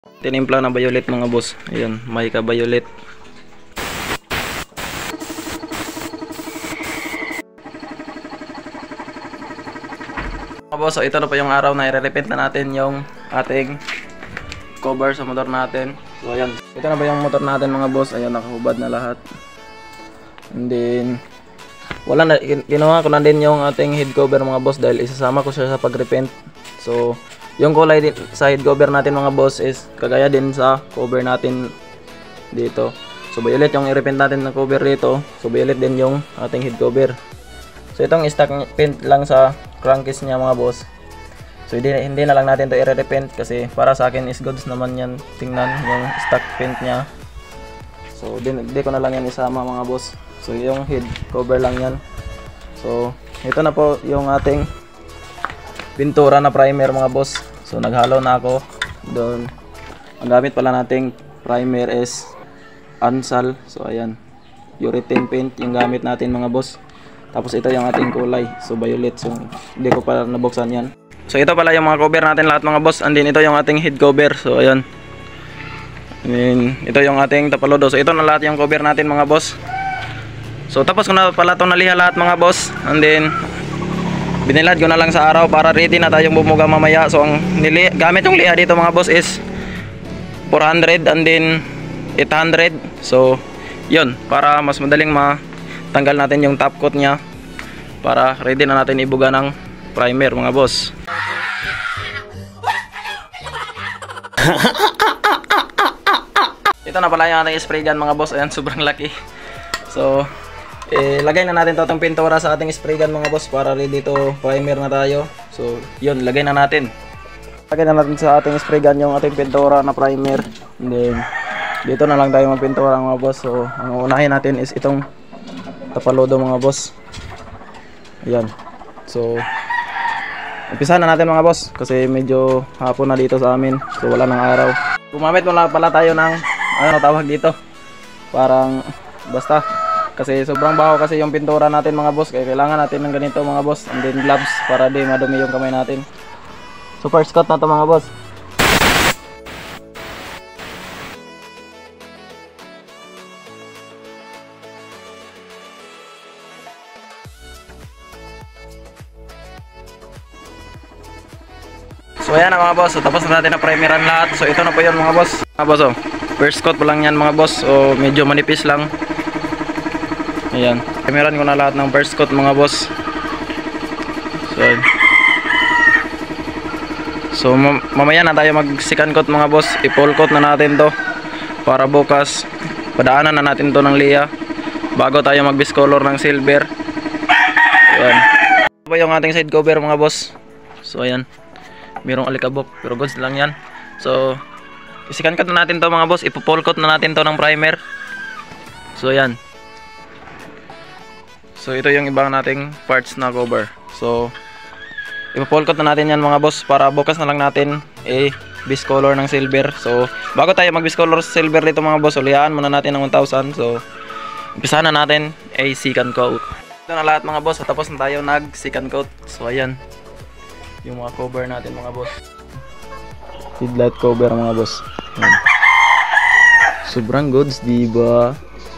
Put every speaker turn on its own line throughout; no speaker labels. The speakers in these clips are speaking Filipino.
Tinimpla na violet mga boss. Ayun, mica violet. Mga boss, so ito na po yung araw na i-repeat na natin yung ating cover sa motor natin. So ayan, ito na ba yung motor natin mga boss. Ayun, nakahubad na lahat. And then wala na, ginawa ko na din yung ating head cover mga boss dahil isasama ko siya sa pag-repaint. So yung kulay din sa head cover natin mga boss is kagaya din sa cover natin dito. So violet yung i-repaint natin na cover dito. So violet din yung ating head cover. So itong stock paint lang sa crankcase niya mga boss. So hindi na lang natin to i-repaint kasi para sa akin is goods naman yan. Tingnan yung stock paint niya. So hindi ko na lang yan isama mga boss. So yung head cover lang yan. So ito na po yung ating pintura na primer mga boss. So naghalo na ako doon. Ang gamit pala nating primer is Ansal. So ayan, urethane paint yung gamit natin mga boss. Tapos ito yung ating kulay, so violet. So hindi ko pala nabuksan yan. So ito pala yung mga cover natin lahat mga boss. And then ito yung ating head cover. So ayan, and ito yung ating tapalodo. So ito na lahat yung cover natin mga boss. So tapos ko na pala itong naliha lahat mga boss. And then binilad ko na lang sa araw para ready na tayong bumuga mamaya. So ang gamit yung liha dito mga boss is 400 and then 800. So yun, para mas madaling matanggal natin yung top coat nya, para ready na natin ibuga ng primer mga boss. Ito na pala yung ating spray gun mga boss. Ayan, sobrang laki. So lagay na natin itong pintura sa ating spray gun mga boss para ready to primer na tayo. So yun, lagay na natin. Lagay na natin sa ating spray gun yung ating pintura na primer. And then dito na lang tayo magpintura mga boss. So ang unahin natin is itong tapalodo mga boss. Ayan. So umpisa na natin mga boss kasi medyo hapon na dito sa amin. So wala nang araw. Gumamit muna pala tayo ng ano tawag dito, parang basta kasi sobrang baho kasi yung pintura natin mga boss, kaya kailangan natin ng ganito mga boss. And then gloves para di madumi yung kamay natin. So first cut na to mga boss. So ayan na mga boss, so tapos na natin na primeran lahat. So ito na po yun mga boss. Mga boss, oh, first coat pa lang yan mga boss. So medyo manipis lang. Ayan, primeran ko na lahat ng first coat mga boss. So mamaya na tayo mag second coat mga boss. I-full coat na natin to para bukas padaanan na natin to ng liha bago tayo mag biscolor ng silver. Ayan, ito po yung ating side cover mga boss. So ayan, mayroong alikabok pero goods lang yan. So i-second coat na natin to mga boss. I-full coat na natin to ng primer. So ayan. So ito yung ibang nating parts na cover. So i-full coat na natin yan mga boss para bukas na lang natin biscolor ng silver. So bago tayo mag biscolor silver dito mga boss, ulihaan muna natin ng 1,000. So umpisahan na natin second coat. Ito na lahat mga boss, tapos na tayo nag second coat. So ayan yung mga cover natin mga boss. Headlight cover mga boss. Ayan. Sobrang goods diba?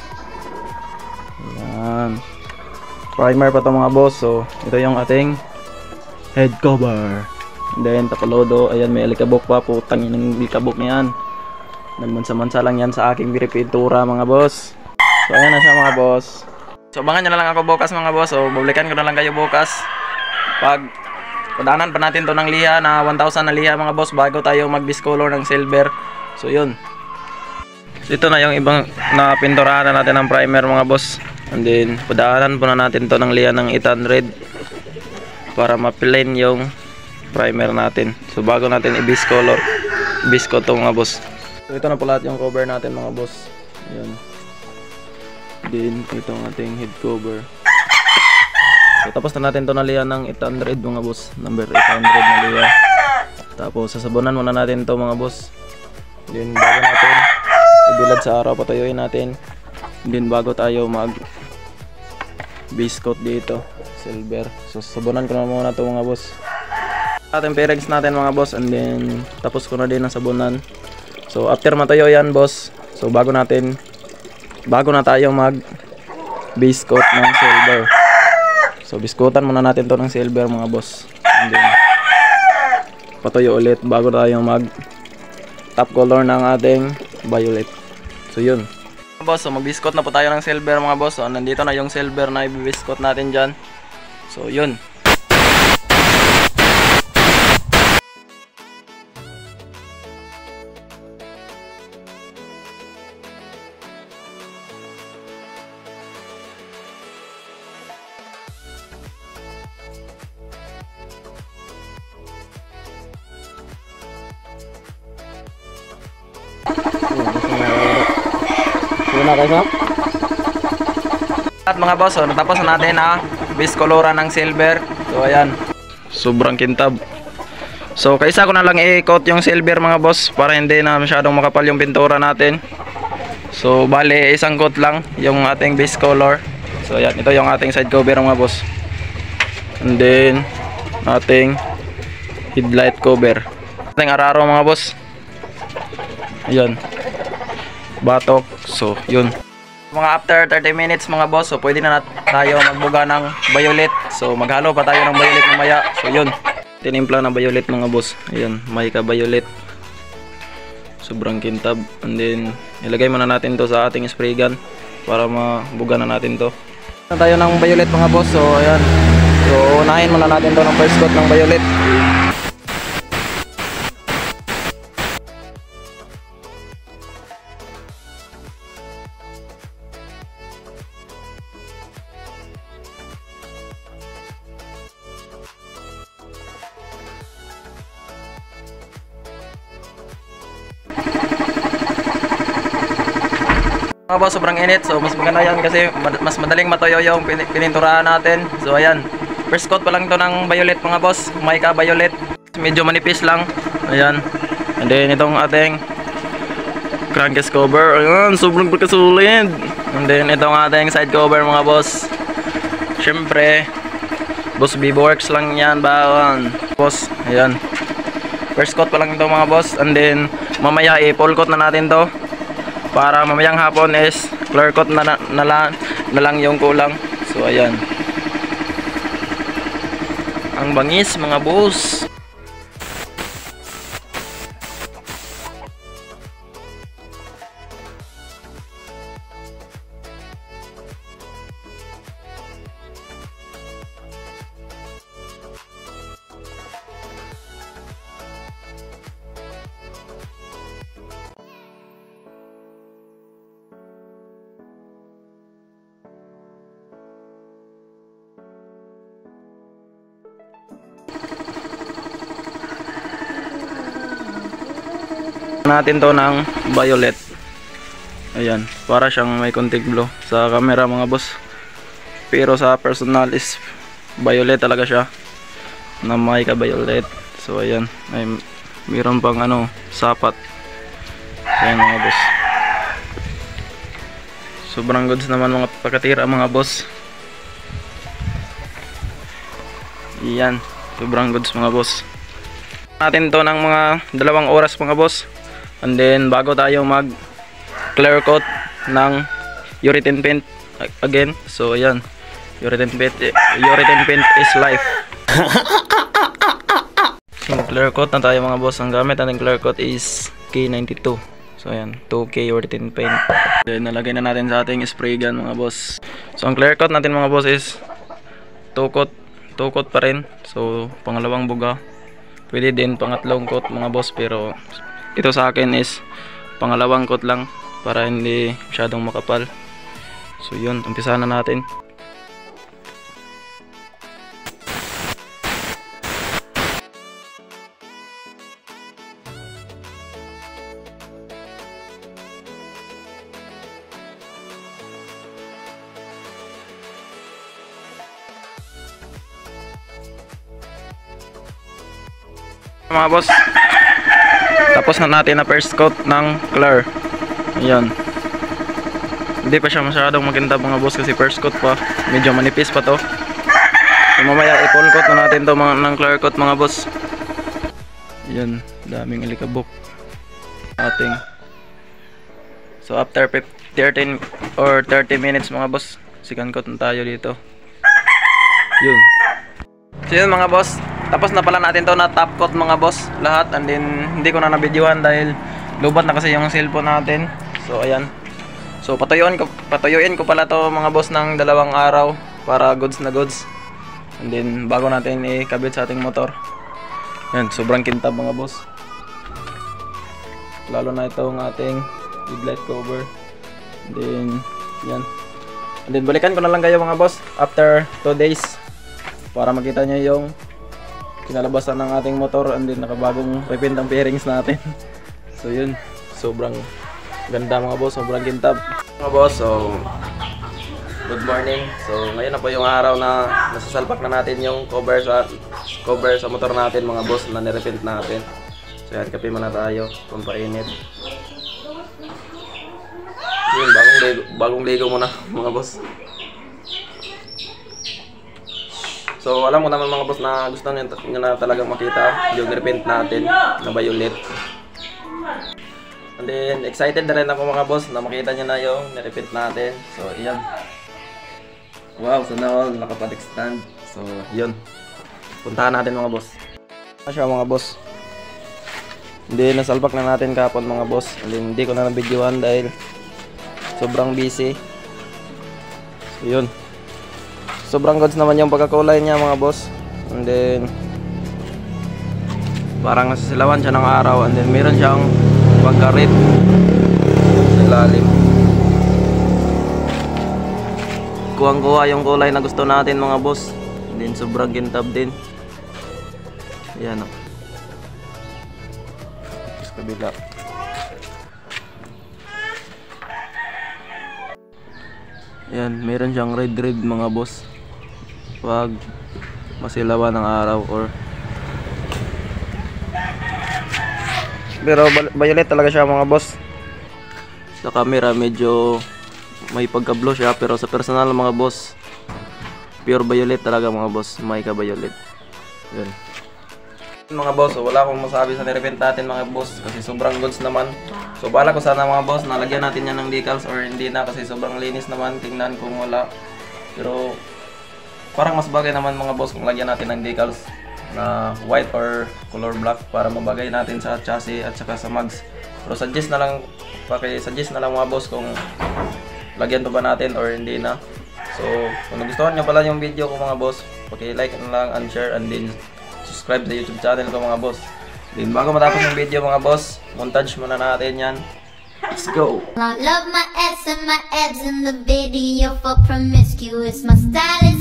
Ayan, primer pa to mga boss. So ito yung ating head cover. And then tapalodo, ayan may alikabok pa, putang inang alikabok niyan. Nagmansa-mansa lang yan sa aking pintura mga boss. So ayan na siya mga boss. So abangan nyo na lang ako bukas mga boss. So babalikan ko na lang kayo bukas pag padaanan pa natin to ng liha na 1,000 na liha mga boss bago tayo mag discolor ng silver. So yun. So ito na yung ibang na pinturahan na natin ng primer mga boss. And then padaanan po na natin to ng liha ng 800 para ma-plain yung primer natin. So bago natin i-biscolor, bisco to mga boss. So ito na po lahat yung cover natin mga boss. Ayan. Then ito ang ating head cover. So tapos na natin to na liha ng 800 mga boss. Number 800 na liha. Tapos sasabunan muna natin to mga boss. Then bago natin ibilad sa araw, patuyuin natin. Then bago tayo mag base coat dito silver. So sabunan ko na muna to mga boss. Ating peregs natin mga boss. And then tapos ko na din ang sabunan. So after matuyo yan boss, so bago na tayo mag base coat ng silver. So biskutan muna natin to ng silver mga boss. And then patuyo ulit bago tayo mag top color ng ating violet. So yun mga boss, so mag-biscuit na po tayo ng silver mga boss. So nandito na yung silver na i-biscuit natin dyan. So yun. At mga boss, so natapos na natin ang base coloran ng silver. So ayan, sobrang kintab. So kaisa ko na lang i-coat yung silver mga boss para hindi na masyadong makapal yung pintura natin. So bale isang coat lang yung ating base color. So ayan, ito yung ating side cover mga boss. And then ating headlight cover, ating araro mga boss. Ayan, batok. So yun, mga after 30 minutes mga boss, so pwede na tayo magbuga ng violet. So maghalo pa tayo ng violet mamaya. So yun, tinimpla ng violet mga boss. Ayan, may ka violet, sobrang kintab. And then ilagay muna natin to sa ating spray gun para mabuga na natin to. Tayo ng violet mga boss. So ayan, so unahin muna natin to ng first coat ng violet. Mga boss, sobrang init. So mas maganda yan kasi mas madaling matuyo yung pininturahan natin. So ayan, first coat pa lang to ng violet mga boss. Mica violet, medyo manipis lang. Ayan, and then itong ating crankcase cover. Ayan, sobrang pagkasulit. And then itong ating side cover mga boss. Syempre Boss Vivo Works lang yan bawon boss. Ayan, first coat pa lang ito mga boss. And then mamaya i-full coat na natin to para mamayang hapon is clear coat na lang yung kulang. So ayan, ang bangis mga boss. Natin to ng violet. Ayan, para siyang may konting blue sa camera mga boss, pero sa personal is violet talaga siya, na may ka violet. So ayan, ay mayroon pang sapat. Ayan mga boss, sobrang goods naman mga pagkatira mga boss. Ayan, sobrang goods mga boss. Natin to ng mga 2 oras mga boss. And then bago tayo mag clear coat ng urethane paint again. So ayan, urethane paint is life. So clear coat na tayo mga boss. Ang gamit natin clear coat is K92. So ayan, 2K urethane paint. Then nalagay na natin sa ating spray gun mga boss. So ang clear coat natin mga boss is 2 coat pa rin. So pangalawang buga, pwede din pangatlong coat mga boss, pero ito sa akin is pangalawang coat lang para hindi masyadong makapal. So yun, umpisahan na natin. Mga boss, tapos na natin na first coat ng clear. Ayan, hindi pa siya masyadong makintab mga boss kasi first coat pa, medyo manipis pa to. So mamaya i-full coat na natin to ng clear coat mga boss. Ayan, daming alikabok. ating. So after 13 or 30 minutes mga boss, sikan ko tayo dito. Yun. So yun mga boss, tapos na pala natin to na top coat mga boss lahat, and then hindi ko na nabidyohan dahil lubat na kasi yung cellphone natin. So ayan. So patuyuin ko pala to mga boss ng 2 araw para goods na goods. And then bago natin ikabit sa ating motor. Yan, sobrang kintab mga boss. Lalo na itong ating headlight cover. And then yan. And then balikan ko na lang kayo mga boss after 2 days para makita nyo yung kinalabasan ng ating motor, and then nakabagong repaint ang bearings natin. So yun, sobrang ganda mga boss, sobrang kintab mga boss. So good morning. So ngayon na po yung araw na nasasalpak na natin yung cover sa motor natin mga boss na nirepaint natin. So yan, kape muna tayo kung painit. Yun, bagong ligo muna mga boss. So alam mo naman mga boss na gusto nyo na talagang makita yung repaint natin na violet. And then excited na rin ako mga boss na makita nyo na yung repaint natin. So iyan. Wow, sana all nakapatik stand. So yun, puntahan natin mga boss. Ano siya mga boss? Hindi, nasalpak na natin kahapon mga boss. And then hindi ko na nabidyohan dahil sobrang busy. So yun, sobrang goods naman yung pagkakulay niya mga boss. And then parang nasisilawan siya ng araw, and then meron siyang pagka-red sa ilalim. Kuwang-kuha yung kulay na gusto natin mga boss. And then sobrang kintab din. Ayan o. Sa kabila. Ayan, meron siyang red mga boss pag masilawan ng araw or pero violet talaga siya mga boss. Sa camera medyo may pagka-blue siya, pero sa personal mga boss pure violet talaga mga boss, may ka violet. Yun mga boss, so wala akong masabi sa nirepaint natin mga boss kasi sobrang goods naman. So bala ko sana mga boss na lagyan natin yan ng decals or hindi na kasi sobrang linis naman tingnan kung wala. Pero parang mas bagay naman mga boss kung lagyan natin ng decals na white or color black para mabagay natin sa chassis at saka sa mags. Pero suggest na lang mga boss kung lagyan pa ba natin or hindi na. So kung nagustuhan nyo pala yung video ko mga boss, paki-like na lang and share, and then subscribe sa YouTube channel ko mga boss. Then bago matapos yung video mga boss, montage muna natin yan. Let's go!
I love my ass and my abs in the video for promiscuous. My style is